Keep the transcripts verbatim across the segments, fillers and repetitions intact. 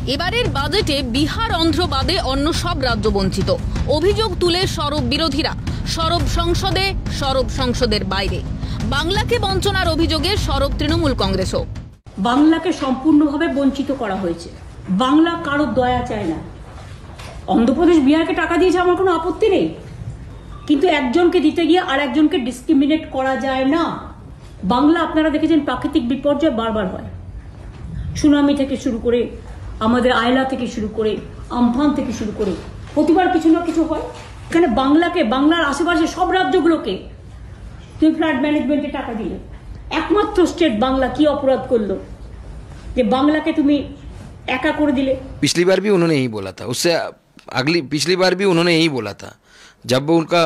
এবারের বাজেটে বিহার অন্ধ্র বাদে অন্য সব রাজ্য বঞ্চিত। অভিযোগ তুলে সরব বিরোধীরা, সরব সংসদে, সরব সংসদের বাইরে। বাংলাকে বঞ্চনার অভিযোগে সরব তৃণমূল কংগ্রেসও। বাংলাকে সম্পূর্ণভাবে বঞ্চিত করা হয়েছে। বাংলা কারো দয়া চায় না। অন্ধ্রপ্রদেশ বিহারকে টাকা দিয়েছে, আমার কোনো আপত্তি নেই, কিন্তু একজনকে দিতে গিয়ে আর একজনকে ডিসক্রিমিনেট করা যায় না। বাংলা আপনারা দেখেছেন প্রাকৃতিক বিপর্যয় বারবার হয়, সুনামি থেকে শুরু করে আমাদের আয়লা থেকে শুরু করে আমফান থেকে শুরু করে প্রতিবার কিছু না কিছু হয়। এখানে বাংলাকে, বাংলার আশেপাশে সব রাজ্যগুলোকে তুমি ফ্লাড ম্যানেজমেন্টে টাকা দিলে, একমাত্র স্টেট বাংলা কি অপরাধ করলো যে বাংলাকে তুমি एका कर दिले। पिछली बार भी उन्होंने यही बोला था, उससे अगली पिछली बार भी उन्होंने यही बोला था। जब उनका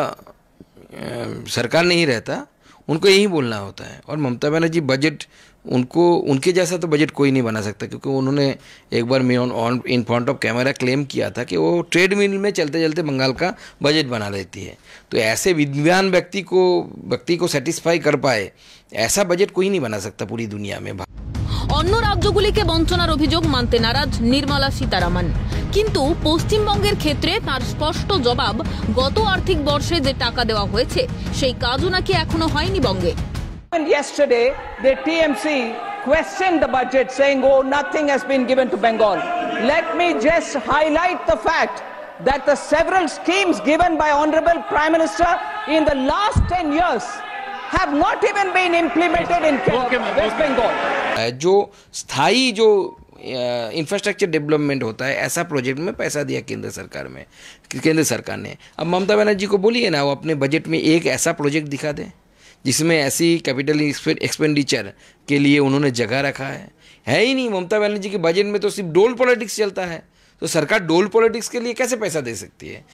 सरकार नहीं रहता उनको यही बोलना होता है। और ममता बनर्जी बजट, उनको उनके जैसा तो बजट कोई नहीं बना सकता, क्योंकि उन्होंने एक बार मैं on in front of camera claim किया था कि वो ट्रेडमिल में चलते चलते बंगाल का बजट बना लेती है। तो ऐसे विद्वान व्यक्ति को व्यक्ति को सेटिस्फाई कर पाए ऐसा बजट कोई नहीं बना सकता पूरी दुनिया में। অন্য রাজ্যগুলিকে বঞ্চনার অভিযোগ মানতে নারাজ নির্মলা সীতারামন, কিন্তু পশ্চিমবঙ্গের ক্ষেত্রে তার স্পষ্ট জবাব, গত আর্থিক বর্ষে যে টাকা দেওয়া হয়েছে সেই কাজও নাকি এখনো হয়নি বঙ্গে। Yesterday the T M C questioned the budget saying oh nothing has been given to Bengal. Let me just highlight the fact that the several schemes given by Honorable Prime Minister in the last ten years have not even been implemented in West Bengal. जो स्थायी जो infrastructure development होता है, ऐसा project में पैसा दिया केंद्र सरकार में केंद्र सरकार ने। अब ममता बनर्जी को बोलिए ना, वो अपने बजट में एक ऐसा प्रोजेक्ट दिखा दें जिसमें ऐसी कैपिटल एक्सपेंडिचर के लिए उन्होंने जगह रखा है। है ही नहीं। ममता बनर्जी के बजट में तो सिर्फ डोल पॉलिटिक्स चलता है, तो सरकार डोल पॉलिटिक्स के लिए कैसे पैसा दे सकती है।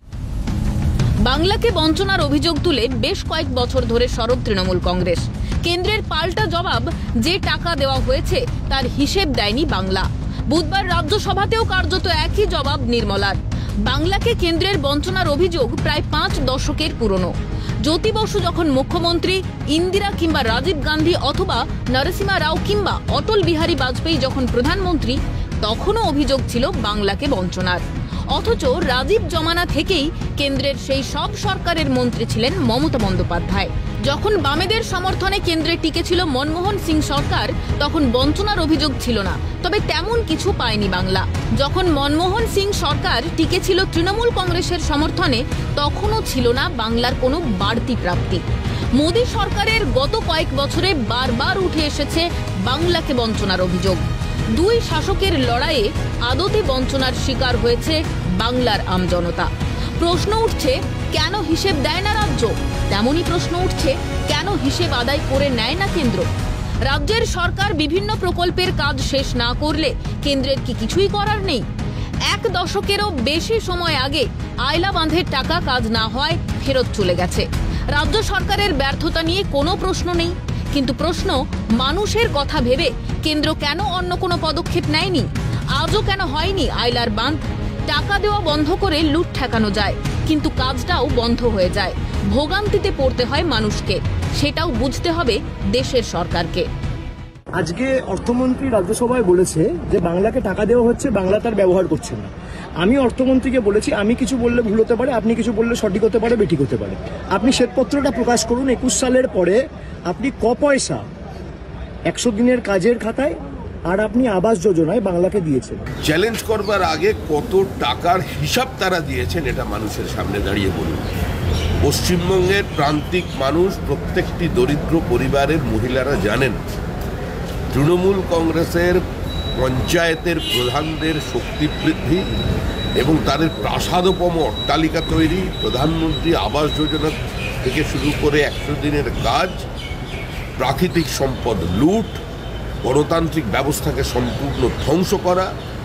বাংলাকে বঞ্চনার অভিযোগ তুলে বেশ কয়েক বছর ধরে সরব তৃণমূল কংগ্রেস। কেন্দ্রের পাল্টা জবাব, যে টাকা দেওয়া হয়েছে তার হিসেব দেয়নি বাংলা। বুধবার রাজ্যসভাতেও কার্যত একই জবাব নির্মলার। বাংলাকে কেন্দ্রের বঞ্চনার অভিযোগ প্রায় পাঁচ দশকের পুরনো। জ্যোতি বসু যখন মুখ্যমন্ত্রী, ইন্দিরা কিংবা রাজীব গান্ধী অথবা নরসিমা রাও কিংবা অটল বিহারী বাজপেয়ী যখন প্রধানমন্ত্রী, তখনও অভিযোগ ছিল বাংলাকে বঞ্চনার। অথচ রাজীব জমানা থেকেই কেন্দ্রের সেই সব সরকারের মন্ত্রী ছিলেন মমতা বন্দ্যোপাধ্যায়। যখন বামেদের সমর্থনে কেন্দ্রে টিকেছিল মনমোহন সিং সরকার, তখন বঞ্চনার অভিযোগ ছিল না, তবে তেমন কিছু পায়নি বাংলা। যখন মনমোহন সিং সরকার টিকেছিল তৃণমূল কংগ্রেসের সমর্থনে, তখনও ছিল না বাংলার কোনো বাড়তি প্রাপ্তি। মোদী সরকারের গত কয়েক বছরে বারবার উঠে এসেছে বাংলাকে বঞ্চনার অভিযোগ। দুই শাসকের লড়াইয়ে আদতে বঞ্চনার শিকার হয়েছে বাংলার আমজনতা। প্রশ্ন উঠছে, কেন হিসেব দেয় না রাজ্য? তেমনই প্রশ্ন উঠছে, কেন হিসেব আদায় করে নেয় না কেন্দ্র? রাজ্যের সরকার বিভিন্ন প্রকল্পের কাজ শেষ না করলে কেন্দ্রের কি কিছুই করার নেই? এক দশকেরও বেশি সময় আগে আয়লা বাঁধের টাকা কাজ না হয় ফেরত চলে গেছে। রাজ্য সরকারের ব্যর্থতা নিয়ে কোনো প্রশ্ন নেই, কিন্তু প্রশ্ন, মানুষের কথা ভেবে কেন্দ্র কেন অন্য কোনো পদক্ষেপ নেয়নি? আজও কেন হয়নি আয়লার বাঁধ? টাকা দেওয়া বন্ধ করে লুট ঠেকানো যায়, কিন্তু কাজটাও বন্ধ হয়ে যায়। ভোগান্তিতে পড়তে হয় মানুষকে, সেটাও বুঝতে হবে দেশের সরকারকে। আজকে অর্থমন্ত্রী রাজ্যসভায় বলেছে যে বাংলাকে টাকা দেওয়া হচ্ছে, বাংলা তার ব্যবহার করছে না। আমি অর্থমন্ত্রীকে বলেছি, আমি কিছু বললে ভুল হতে পারে, আপনি কিছু বললে সঠিক হতে পারে, বেঠিক হতে পারে। আপনি শ্বেতপত্রটা প্রকাশ করুন, একুশ সালের পরে আপনি ক পয়সা একশো দিনের কাজের খাতায় আর আপনি আবাস যোজনায় বাংলাকে দিয়েছেন। চ্যালেঞ্জ করবার আগে কত টাকার হিসাব তারা দিয়েছেন এটা মানুষের সামনে দাঁড়িয়ে বলুন। পশ্চিমবঙ্গের প্রান্তিক মানুষ, প্রত্যেকটি দরিদ্র পরিবারের মহিলারা জানেন তৃণমূল কংগ্রেসের পঞ্চায়েতের প্রধানদের শক্তি বৃদ্ধি এবং তাদের প্রাসাদোপম অট্টালিকা তৈরি, প্রধানমন্ত্রী আবাস যোজনা থেকে শুরু করে একশো দিনের কাজ, প্রাকৃতিক সম্পদ লুট, গণতান্ত্রিক ব্যবস্থাকে সম্পূর্ণ ধ্বংস করা,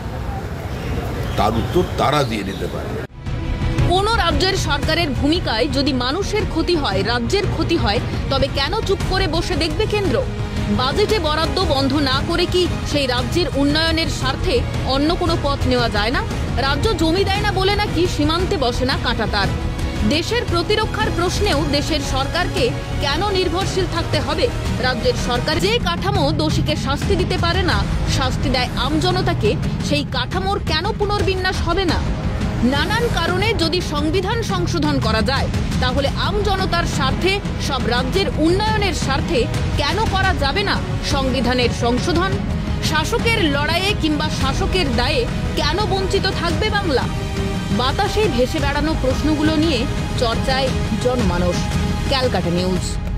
তার উত্তর তারা দিয়ে দিতে পারে। কোন রাজ্যের সরকারের ভূমিকায় যদি মানুষের ক্ষতি হয়, রাজ্যের ক্ষতি হয়, তবে কেন চুপ করে বসে দেখবে কেন্দ্র? বাজেটে বরাদ্দ বন্ধ না করে কি সেই রাজ্যের উন্নয়নের স্বার্থে অন্য কোনো পথ নেওয়া যায় না? রাজ্য জমি দেয় না বলে নাকি সীমান্তে বসে না কাঁটাতার? দেশের প্রতিরক্ষার প্রশ্নেও দেশের সরকারকে কেন নির্ভরশীল থাকতে হবে? রাজ্যের সরকার যে কাঠামো দোষীকে শাস্তি দিতে পারে না, শাস্তি দেয় আমজনতাকে, সেই কাঠামোর কেন পুনর্বিন্যাস হবে না? নানান কারণে যদি সংবিধান সংশোধন করা যায়, তাহলে আমজনতার স্বার্থে, সব রাজ্যের উন্নয়নের স্বার্থে কেন করা যাবে না সংবিধানের সংশোধন? শাসকের লড়াইয়ে কিংবা শাসকের দায়ে কেন বঞ্চিত থাকবে বাংলা? বাতাসে ভেসে বেড়ানো প্রশ্নগুলো নিয়ে চর্চায় জনমানস। ক্যালকাটা নিউজ।